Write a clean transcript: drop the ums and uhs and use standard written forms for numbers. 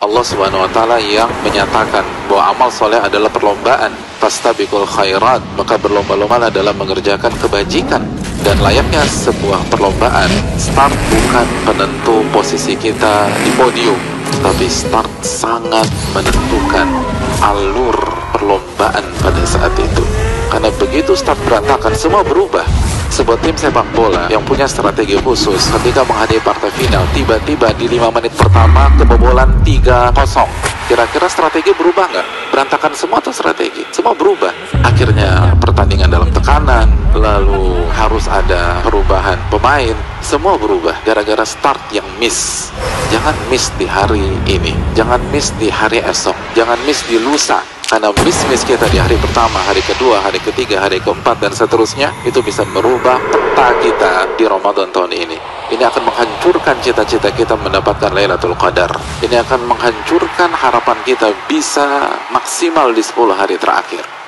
Allah Subhanahu wa taala yang menyatakan bahwa amal soleh adalah perlombaan. Fastabiqul khairat, maka berlomba-lomba adalah mengerjakan kebajikan. Dan layaknya sebuah perlombaan, start bukan penentu posisi kita di podium, tapi start sangat menentukan alur perlombaan pada saat itu. Karena begitu start berantakan, semua berubah. Sebuah tim sepak bola yang punya strategi khusus ketika menghadapi partai final, tiba-tiba di 5 menit pertama kebobolan 3-0. Kira-kira strategi berubah nggak? Berantakan semua tuh strategi, semua berubah. Akhirnya pertandingan dalam tekanan, lalu harus ada perubahan pemain, semua berubah gara-gara start yang miss. Jangan miss di hari ini, jangan miss di hari esok, jangan miss di lusa. Karena miss kita di hari pertama, hari kedua, hari ketiga, hari keempat, dan seterusnya, itu bisa merubah peta kita di Ramadan tahun ini. Ini akan menghancurkan cita-cita kita mendapatkan Lailatul Qadar. Ini akan menghancurkan harapan kita bisa maksimal di 10 hari terakhir.